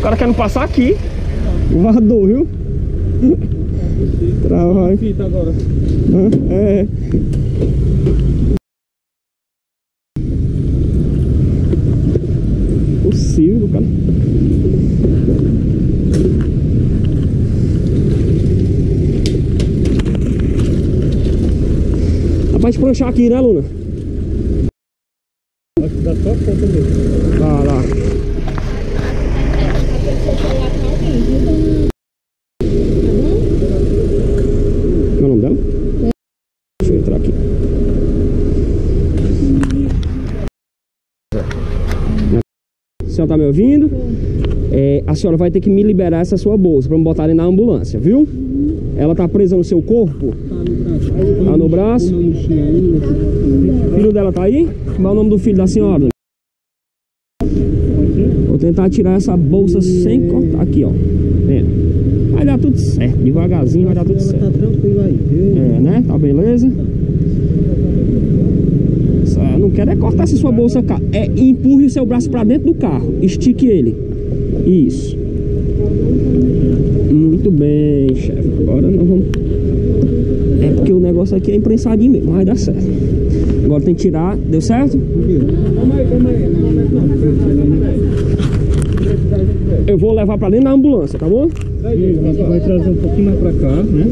O cara quer não passar aqui. Voador, viu? Trava. Fita agora. É. Possível, cara. Dá pra pranchar aqui, né, Luna? Acho que dá só conta mesmo. Dá. Qual é o nome dela? Deixa eu entrar aqui. A senhora tá me ouvindo? A senhora vai ter que me liberar essa sua bolsa pra me botarem na ambulância, viu? Ela tá presa no seu corpo? Tá no braço? O filho dela tá aí? Qual é o nome do filho da senhora? Vou tentar tirar essa bolsa sem cortar. Aqui, ó. Vai dar tudo certo. Devagarzinho vai dar tudo certo. Tá tranquilo aí, viu? Né? Tá beleza? Não quero é cortar essa sua bolsa. Empurre o seu braço pra dentro do carro. Estique ele. Isso. Muito bem, chefe. Agora nós vamos... É porque o negócio aqui é imprensadinho mesmo. Vai dar certo. Agora tem que tirar. Deu certo? Calma aí. Eu vou levar pra dentro da ambulância, tá bom? Você vai trazer um pouquinho mais pra cá, né?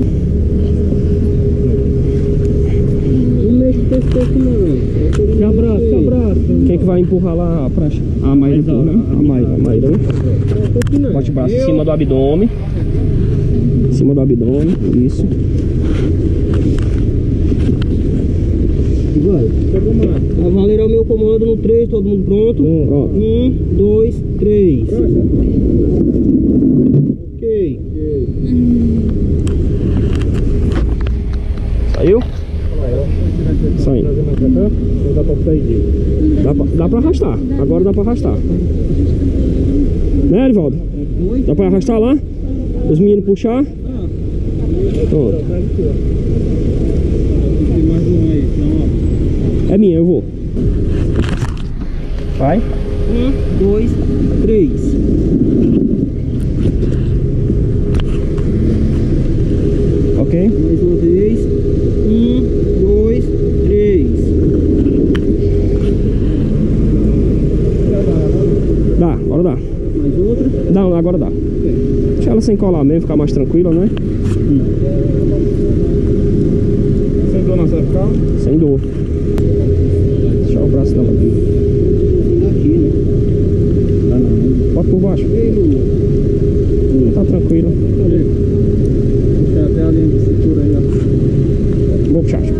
Não mexe com esse pouco não. Se abraça. Quem é que vai empurrar lá a prancha? A Maíra, né? A Maíra, né? Bote o braço em cima do abdômen. Em cima do abdômen, isso. Vai valer o meu comando no 3, todo mundo pronto? Pronto. 1, 2, 3. Ok. Saiu? Saiu. Dá pra sair. Dá pra arrastar. Agora dá pra arrastar. Né, Erivaldo? Dá pra arrastar lá? Os meninos puxar? Pronto. Tem mais um aí, então, ó. É minha, eu vou. Vai. 1, 2, 3. Ok? Mais uma vez. 1, 2, 3. Dá, agora dá. Mais outra. Dá, agora dá. Deixa ela sem colar mesmo, ficar mais tranquila, né? Sem dor na cervical? Sem dor. Deixa o braço dela aqui. Aqui, né? Dá não. Bota por baixo. Ei, Lula. Tá tranquilo. Puxa até a linha de cintura aí, ó. Vou puxar.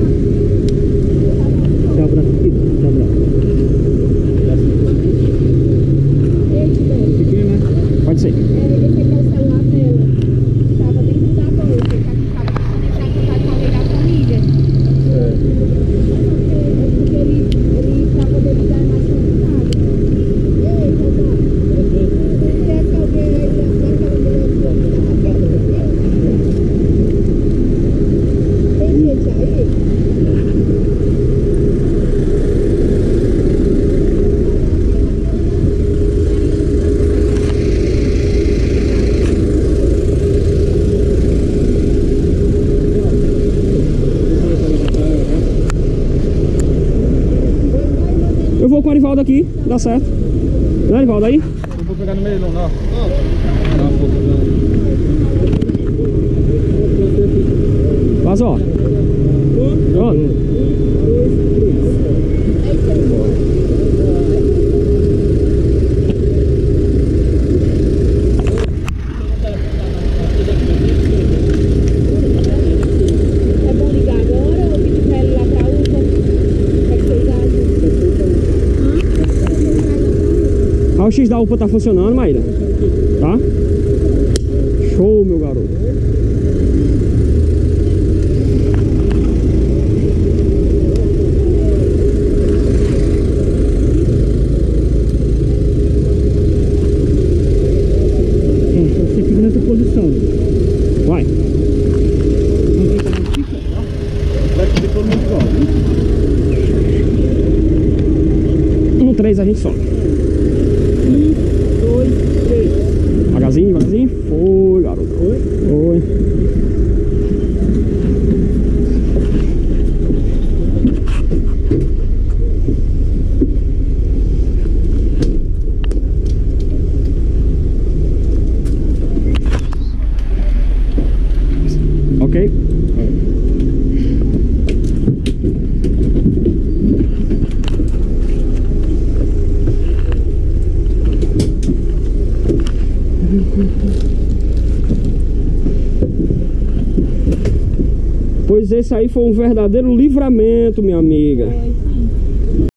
Dá o braço aqui, dá o braço. Fiquei, né? Pode ser. Eu vou com o Arivaldo aqui, dá certo. Não é, Arivaldo, aí? Eu vou pegar no meio, não, ó. Faz, ó. Pronto. O X da UPA tá funcionando, Maíra? Tá? Show, meu garoto. Você fica nessa posição. Vai. Não tem como ficar, tá? Vai subir todo mundo igual, né? No 3 a gente sobe. 1, 2, 3. Devagarzinho, devagarzinho. Foi, garoto. Foi. Ok? Pois esse aí foi um verdadeiro livramento, minha amiga.